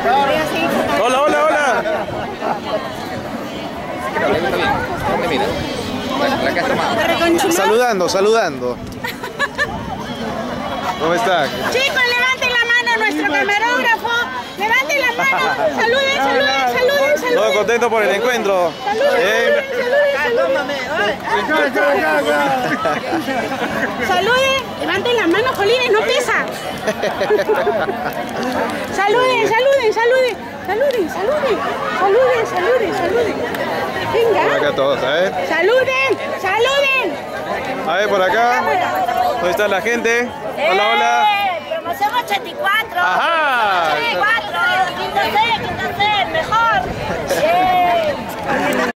Hola, hola, hola. Saludando, saludando. ¿Cómo está? Chicos, levanten la mano a nuestro camarógrafo. Levanten la mano. Saluden, saluden, saluden, saluden. Todo contento por el encuentro. Saluden, saluden. Levanten la mano, jolines, no pesa. Saluden, saluden, saluden. Saluden, saluden. Saluden, saluden, saluden. Venga. Por acá todos, Saluden, saluden. A ver, por acá. ¿Dónde está la gente? Hola, hola. Promoción 84. Ajá. 84. Quinto C, mejor.